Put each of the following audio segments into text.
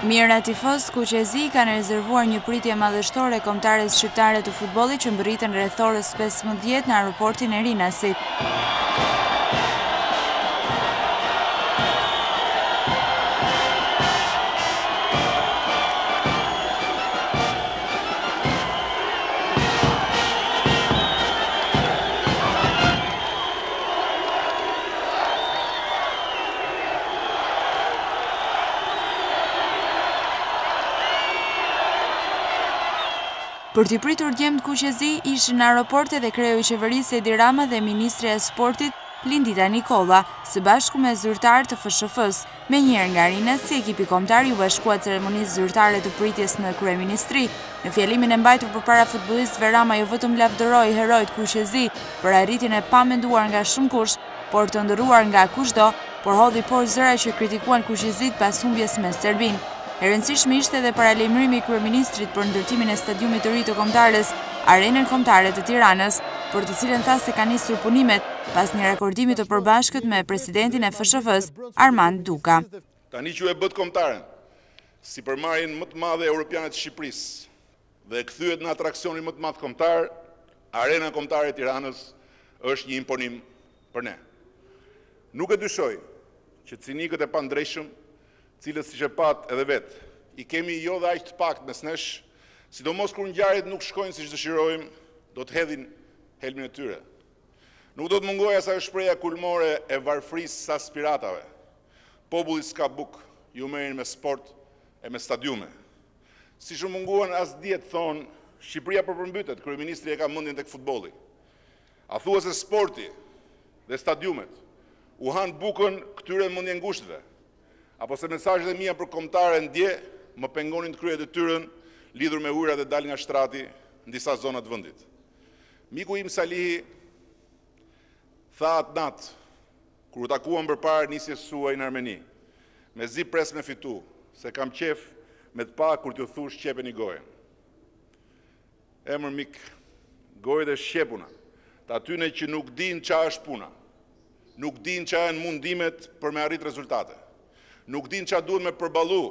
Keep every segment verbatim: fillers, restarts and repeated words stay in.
Mirë tifos, Kuqezi kanë rezervuar një pritje madhështore kombëtares shqiptare të futbollit që mbërriten rreth orës pesëmbëdhjetë në aeroportin e Rinasit. Për t'i pritur djemtë Kuqezi, ishin në aeroport edhe kreu i qeverisë Edi Rama dhe Ministri e Sportit Lindita Nikolla, së bashku me zyrtarë të F S F-s. Me njërë nga Rinasi, ekipi kombëtar ju bashkua ceremonisë zyrtare të pritjes në kryeministri. Në fjalimin e mbajtur përpara futbollistëve, Rama jo vetëm lavdëroi herojt Kuqezi për arritjen e pamenduar nga shumë kush, por të ndëruar nga kushdo, por hodhi poshtë zëra që kritikuan Kuqezit pas humbjes me Serbin. E rëndësishme ishte edhe paralajmërimi i kryeministrit për ndërtimin e stadiumit të ri të kombëtares, Arenën Kombëtare të Tiranës, për të cilën tha se ka nisur punimet pas një rakordimi të përbashkët me presidentin e F S F-s, Armand Duka. Tani që e bët kombëtaren, si përmarrjen më të madhe europiane të Shqipërisë dhe kthyehet në atraksionin më të madh kombëtar, Arena Kombëtare e Tiranës është një imponim për ne. Nuk e dyshoj që cinikët e pandrejshëm, cilët si që pat edhe vetë, i kemi jo dhe aq të pakt mes nesh, sidomos kur ngjarjet nuk shkojnë siç dëshirojmë, do të hedhin helmin e tyre. Nuk do të mungojë asaj shpreha kulmore e varfrisë së aspiratave. Populli s'ka buk, ju merrin me sport e me stadiume. Siç u munguan as diet thonë, Shqipëria përpërmbytet, kryeministri e ka mendjen tek futbolli. A thua se sporti dhe stadiumet u han bukën këtyre mendje ngushtëve? Apo se mesazhet e mia për kombëtare ndje më pengonin të kryej detyrën lidhur me ujërat e dal nga shtrati në disa zona të vendit. Miku im Salihi tha atë natë, kur u takuam përpara nisjes suaj në Armeni, me zi pres me fitu, se kam qef me të pa kur t'ju thush qepeni gojen. Emër mik, gojet e shqepuna, të atyne që nuk din qa është puna, nuk din qa janë mundimet për me arrit rezultate. Nuk din qa duhet me përballu,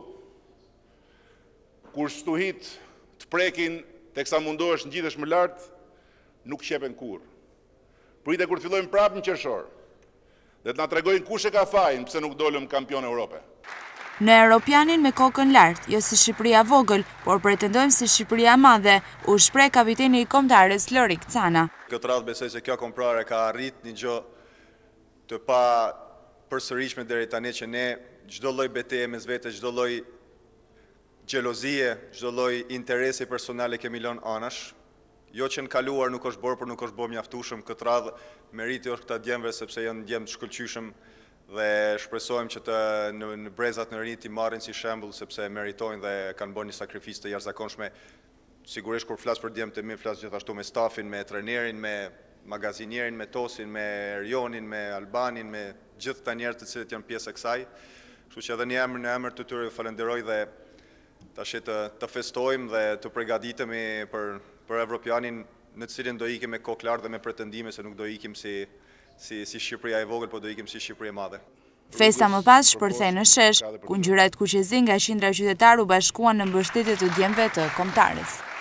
kur stuhit të prekin teksa mundohesh ngjitesh më lart, nuk qepen kur. Prite kur të fillojmë prapë në qershor, dhe të na tregojnë kush e ka fajin pse nuk dolëm kampion Europe. Në Europianin me kokën lart, jo si Shqipëria vogël, por pretendojmë si Shqipëria madhe, u shpreh kapiteni i kombëtares Lorik Cana. Këtë radhë besoj se kjo kombëtare ka arrit një gjë të pa përsëritshme deri tani që ne çdo lloj betejë mes vete, çdo lloj xhelozie, çdo lloj interesi personale kemi lënë anash. Jo që në kaluar nuk është bërë, por nuk është bërë mjaftueshëm. Këtë radhë meriti është këta djemve sepse janë djemë të shkëlqyshëm dhe shpresojmë që të në, në brezat në rinj t'i marrin si shembull sepse meritojnë dhe kanë bërë një sakrificë të jashtëzakonshme. Sigurisht kur flas për djemtë e mi, flas gjithashtu me stafin, me trenerin, me magazinierin, me Tosin, me Erionin, me Albanin, me gjithë ta njerëzit të cilët janë pjesë e kësaj. Kështu që edhe një emër në emër të tyre ju falenderoj dhe tash të, të festojmë dhe të përgatitemi për, për Evropianin në të cilin do ikim me kokë lart dhe me pretendime se nuk do ikim si, si, si Shqipëria e vogël, por do ikim si Shqipëria e madhe. Festa më pas shpërthej në shesh, ku ngjyrat Kuqezi nga qindra qytetar u bashkuan në mbështetje të djemve të kombëtares.